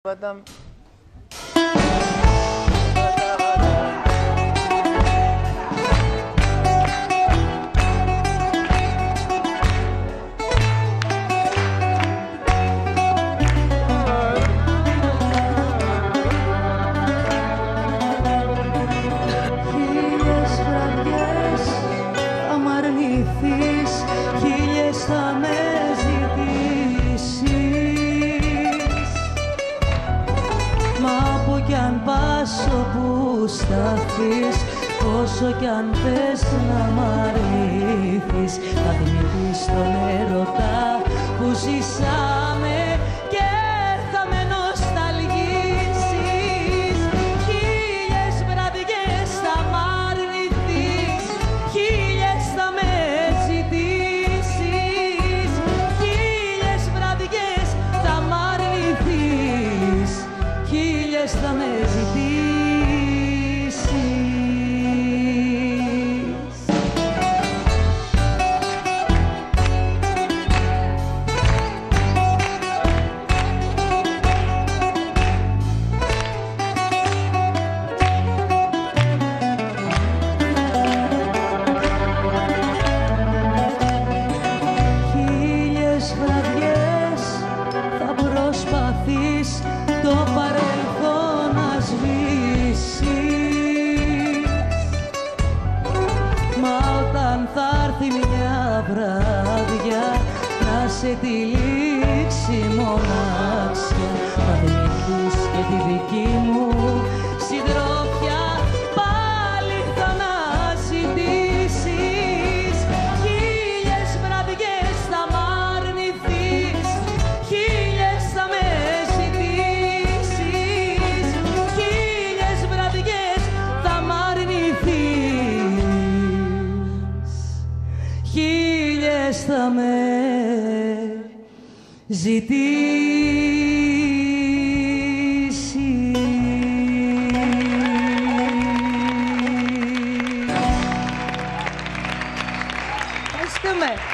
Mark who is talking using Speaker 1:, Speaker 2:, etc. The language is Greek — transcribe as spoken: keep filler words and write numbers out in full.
Speaker 1: Adam.
Speaker 2: Χίλιες βραδιές θα μ' αρνηθείς, χίλιες θα με ζητήσεις. Μα όπου κι αν πας, όπου σταθείς, όσο κι αν θες να μ' αρνηθείς, θα θυμηθείς τον έρωτα που ζήσαμε και θα με νοσταλγήσεις. Χίλιες βραδιές θα μ' αρνηθείς, χίλιες θα με ζητήσεις. Χίλιες βραδιές θα μ' αρνηθείς, χίλιες θα με ζητήσεις. Χίλιες βραδιές θα προσπαθείς το παρελθόν να σβήσεις. Μα όταν θα έρθει μια βράδια να σε τυλίξει μοναξιά, θα θυμηθείς και τη δική μου συντροφιά, πάλι θα αναζητήσεις. Χίλιες βραδιές θα μ' αρνηθείς, χίλιες θα με ζητήσεις. Χίλιες βραδιές θα μ' αρνηθείς, χίλιες θα με ζητήσεις.
Speaker 1: Ευχαριστούμε.